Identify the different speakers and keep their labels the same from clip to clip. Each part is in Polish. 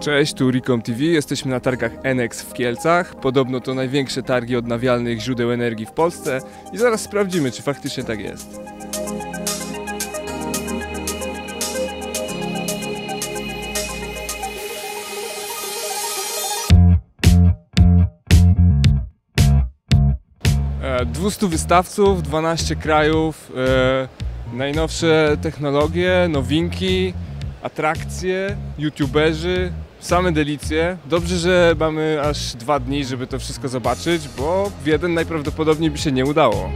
Speaker 1: Cześć, tu Recom TV. Jesteśmy na targach NX w Kielcach. Podobno to największe targi odnawialnych źródeł energii w Polsce i zaraz sprawdzimy, czy faktycznie tak jest. E, 200 wystawców, 12 krajów, najnowsze technologie, nowinki, atrakcje, youtuberzy, same delicje. Dobrze, że mamy aż 2 dni, żeby to wszystko zobaczyć, bo w jeden najprawdopodobniej by się nie udało.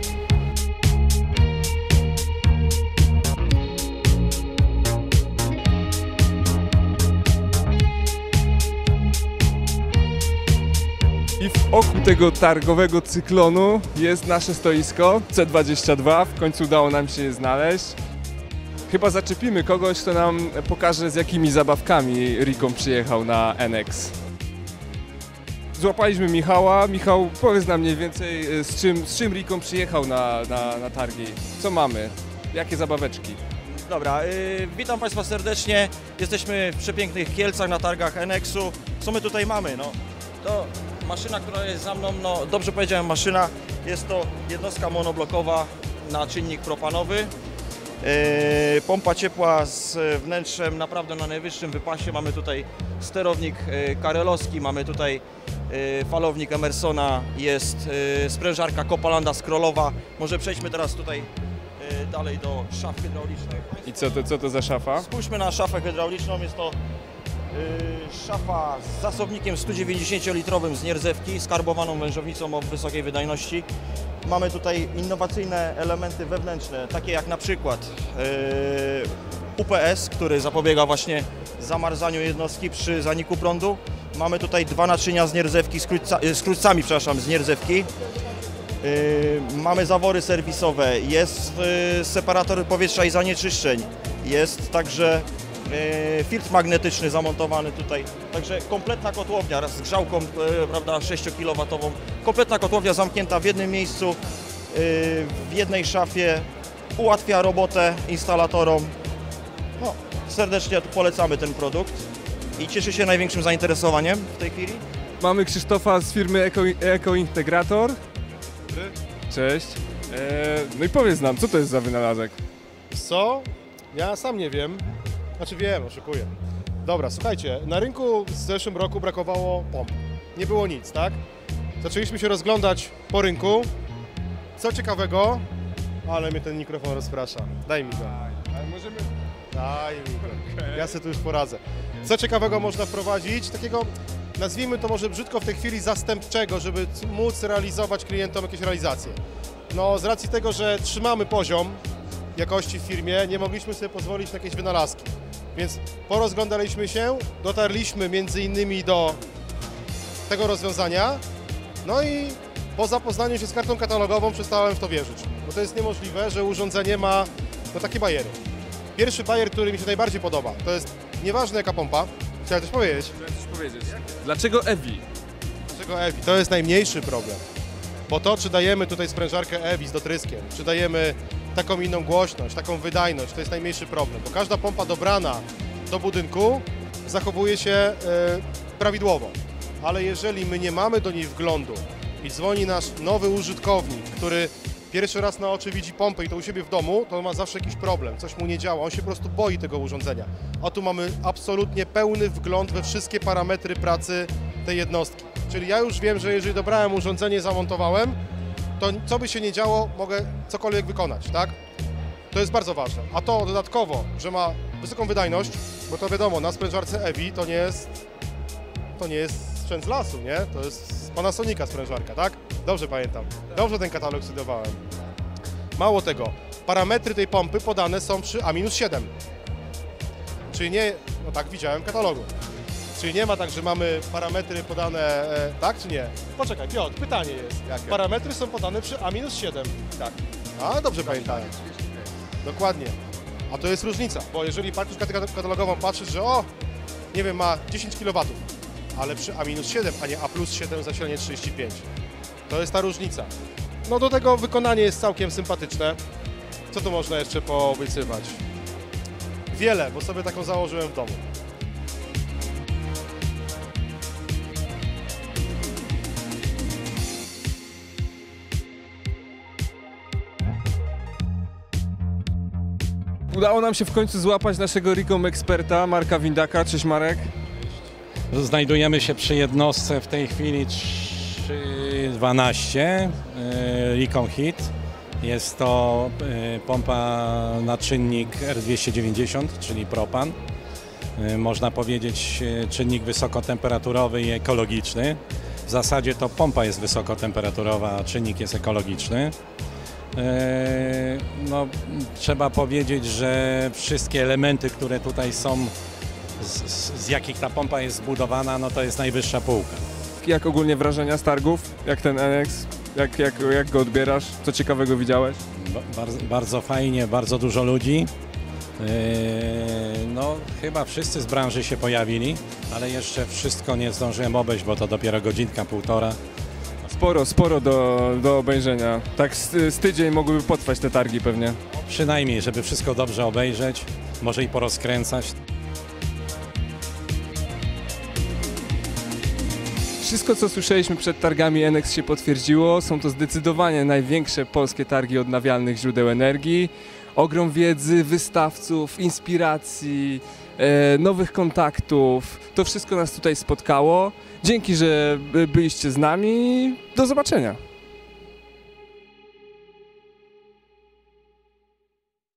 Speaker 1: I w oku tego targowego cyklonu jest nasze stoisko C22. W końcu udało nam się je znaleźć. Chyba zaczepimy kogoś, kto nam pokaże, z jakimi zabawkami Recom przyjechał na NX. Złapaliśmy Michała. Michał, powiedz nam mniej więcej, z czym Recom przyjechał na targi. Co mamy? Jakie zabaweczki?
Speaker 2: Dobra, witam Państwa serdecznie. Jesteśmy w przepięknych Kielcach na targach NX-u. Co my tutaj mamy? No, to maszyna, która jest za mną, no dobrze powiedziałem maszyna. Jest to jednostka monoblokowa na czynnik propanowy. Pompa ciepła z wnętrzem naprawdę na najwyższym wypasie. Mamy tutaj sterownik karelowski, mamy tutaj falownik Emersona, jest sprężarka Copalanda scrollowa. Może przejdźmy teraz tutaj dalej do szaf hydraulicznych.
Speaker 1: I co to za szafa?
Speaker 2: Spójrzmy na szafę hydrauliczną. Jest to szafa z zasobnikiem 190-litrowym z nierdzewki, skarbowaną wężownicą o wysokiej wydajności. Mamy tutaj innowacyjne elementy wewnętrzne, takie jak na przykład UPS, który zapobiega właśnie zamarzaniu jednostki przy zaniku prądu. Mamy tutaj 2 naczynia z nierdzewki, z krótcami, przepraszam, z nierdzewki. Mamy zawory serwisowe, jest separator powietrza i zanieczyszczeń, jest także filtr magnetyczny zamontowany tutaj, także kompletna kotłownia raz z grzałką, prawda, 6 kW, kompletna kotłownia zamknięta w jednym miejscu, w jednej szafie, ułatwia robotę instalatorom. No, serdecznie polecamy ten produkt i cieszy się największym zainteresowaniem w tej chwili.
Speaker 1: Mamy Krzysztofa z firmy Eko Integrator. Cześć. No i powiedz nam, co to jest za wynalazek?
Speaker 3: Co? Ja sam nie wiem. Znaczy wiem, oszukuję. Dobra, słuchajcie, na rynku w zeszłym roku brakowało pomp. Nie było nic, tak? Zaczęliśmy się rozglądać po rynku. Co ciekawego, ale mnie ten mikrofon rozprasza. Daj mi go.
Speaker 1: Ale możemy...
Speaker 3: Daj mi go. Ja sobie tu już poradzę. Co ciekawego można wprowadzić? Takiego, nazwijmy to może brzydko w tej chwili zastępczego, żeby móc realizować klientom jakieś realizacje. No z racji tego, że trzymamy poziom jakości w firmie, nie mogliśmy sobie pozwolić na jakieś wynalazki. Więc porozglądaliśmy się, dotarliśmy między innymi do tego rozwiązania, no i po zapoznaniu się z kartą katalogową przestałem w to wierzyć, bo to jest niemożliwe, że urządzenie ma takie bajery. Pierwszy bajer, który mi się najbardziej podoba, to jest nieważne jaka pompa, chciałem coś powiedzieć.
Speaker 1: Dlaczego EVI?
Speaker 3: Dlaczego EVI? To jest najmniejszy problem, bo to czy dajemy tutaj sprężarkę EVI z dotryskiem, czy dajemy taką inną głośność, taką wydajność, to jest najmniejszy problem, bo każda pompa dobrana do budynku zachowuje się prawidłowo, ale jeżeli my nie mamy do niej wglądu i dzwoni nasz nowy użytkownik, który pierwszy raz na oczy widzi pompę i to u siebie w domu, to ma zawsze jakiś problem, coś mu nie działa, on się po prostu boi tego urządzenia, a tu mamy absolutnie pełny wgląd we wszystkie parametry pracy tej jednostki, czyli ja już wiem, że jeżeli dobrałem urządzenie, zamontowałem, to co by się nie działo, mogę cokolwiek wykonać, tak? To jest bardzo ważne. A to dodatkowo, że ma wysoką wydajność, bo to wiadomo, na sprężarce EVI to nie jest sprzęt z lasu, nie? To jest z Panasonica sprężarka, tak? Dobrze pamiętam. Dobrze ten katalog studiowałem. Mało tego, parametry tej pompy podane są przy A-7. Czyli nie, no tak widziałem w katalogu. Czyli nie ma tak, że mamy parametry podane, tak czy nie? Poczekaj, Piotr, pytanie jest.
Speaker 1: Jakie?
Speaker 3: Parametry są podane przy A-7.
Speaker 1: Tak.
Speaker 3: A, dobrze pamiętałem. Dokładnie. A to jest różnica, bo jeżeli patrzysz katalogową, patrzysz, że o, nie wiem, ma 10 kW, ale przy A-7, a nie A+7 zasilanie 35. To jest ta różnica. No do tego wykonanie jest całkiem sympatyczne. Co tu można jeszcze poobiecywać? Wiele, bo sobie taką założyłem w domu.
Speaker 1: Udało nam się w końcu złapać naszego Recom eksperta, Marka Windaka. Cześć Marek.
Speaker 4: Znajdujemy się przy jednostce w tej chwili 312 Recon Hit. Jest to pompa na czynnik R290, czyli propan. Można powiedzieć czynnik wysokotemperaturowy i ekologiczny. W zasadzie to pompa jest wysokotemperaturowa, a czynnik jest ekologiczny. No, trzeba powiedzieć, że wszystkie elementy, które tutaj są, z jakich ta pompa jest zbudowana, no to jest najwyższa półka.
Speaker 1: Jak ogólnie wrażenia z targów? Jak ten NX? Jak go odbierasz? Co ciekawego widziałeś?
Speaker 4: Bardzo fajnie, bardzo dużo ludzi. No, chyba wszyscy z branży się pojawili, ale jeszcze wszystko nie zdążyłem obejść, bo to dopiero godzinka, półtora.
Speaker 1: Sporo do obejrzenia. Tak z tydzień mogłyby potrwać te targi pewnie.
Speaker 4: Przynajmniej, żeby wszystko dobrze obejrzeć, może i porozkręcać.
Speaker 1: Wszystko, co słyszeliśmy przed targami NX się potwierdziło. Są to zdecydowanie największe polskie targi odnawialnych źródeł energii. Ogrom wiedzy, wystawców, inspiracji, nowych kontaktów. To wszystko nas tutaj spotkało. Dzięki, że byliście z nami. Do zobaczenia.